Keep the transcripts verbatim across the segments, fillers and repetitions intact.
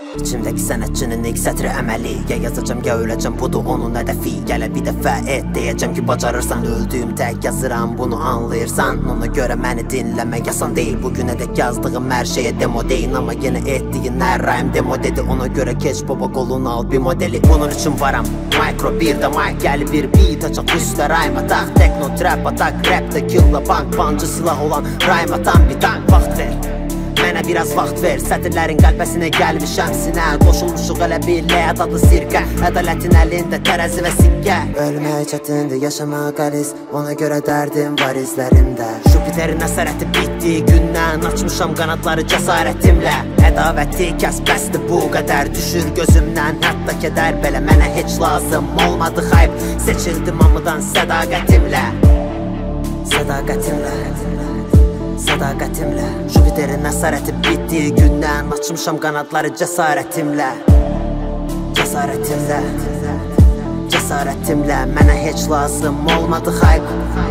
İçimdeki sənətçinin ilk sətri əməli. Ya yazacam ya öləcəm, budur onun hədəfi. Gələ bir dəfə et deyəcəm ki bacarırsan. Öldüyüm tək yazıram, bunu anlayırsan. Ona görə məni dinləmək asan deyil. Bugünə dək yazdığım hər şeyə demo deyin. Amma yenə etdiyin hər rhyme demo dedi. Ona görə keç baba qolunu al bir modeli. Bunun üçün varam micro bir də mic. Gəli bir beat açaq üstə rhyme ataq. Tekno trap ataq, rapdə killa bank. Bancı silah olan rhyme atan bir tank. Vaxt ver, mənə biraz vaxt ver. Sətirlərin qəlbəsinə gəlmişəm sinə. Qoşulmuşuq elə bir ləyət adlı sirkə. Ədalətin əlində tərəzi və sikkə. Ölmək çətindir, yaşamaq qəliz. Ona görə dərdim var izlərimdə. Jupiterin əsarəti bitdi gündən. Açmışam qanadları cəsarətimlə. Ədavəti kəs bəsdir bu qədər. Düşür gözümdən hətta kədər. Belə mənə heç lazım olmadı xayb. Seçildim hamıdan sədaqətimlə. Sədaqətimlə Sədaqətimlə Jupiterin əsarəti bitdiyi gündən. Açmışam qanadları cəsarətimlə. Cəsarətimlə Cəsarətimlə Mənə heç lazım olmadı xayb.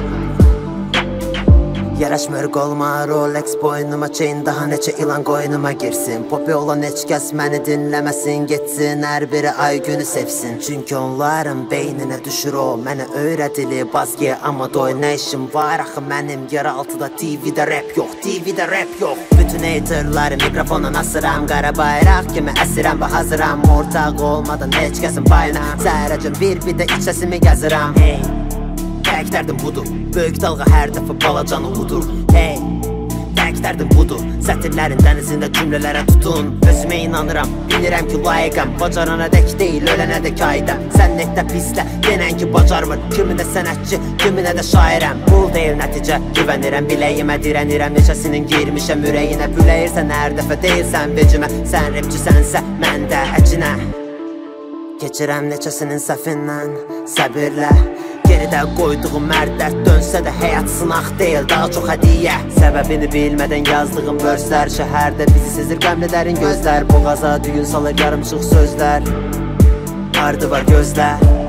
Yaraşmır qolma Rolex boynuma, chain daha neçə ilan qoynuma girsin. Popi olan heç kəs məni dinləməsin, getsin hər biri ay günü sevsin. Çünki onların beyninə düşür o mənə öyrədili bazgiyə. Amma doy nə işim var axı mənim yeraltıda. T V-də rap yox, T V-də rap yox. Bütün haterları mikrofondan asıram. Qara bayraq kimi əsirəm və hazıram. Ortaq olmadan heç kəsin payına. Zərəcəm bir bir də içəsimi gəzirəm. Hey, tək dərdim budur. Böyük dalğa hər dəfə balacanı udur. Hey, tək dərdim budur. Sətirlərin dənizində cümlələrə tutun. Özümə inanıram, bilirəm ki layiqəm. Bacarana dək deyil, ölənə dək aidəm. Sən netdə pislə, denən ki bacarmır. Kiminə sənətçi, kiminə də şairəm. Pul deyil nəticə, güvənirəm biləyimə. Dirənirəm, neçəsinin girmişəm ürəyinə. Büləyirsən hər dəfə deyilsən vecimə. Sən rapçisənsə, mən də əcinə. Keçirəm neçəsinin səfindən, səbirlə. Geridə qoyduğum hər dərd dönsə də həyat sınaq deyil, daha çox hədiyyə. Səbəbini bilmədən yazdığım verslər. Şəhərdə bizi sezir qəmli dərin gözlər. Boğaza düyün salır yarımçıq sözlər. Ardı var gözlər.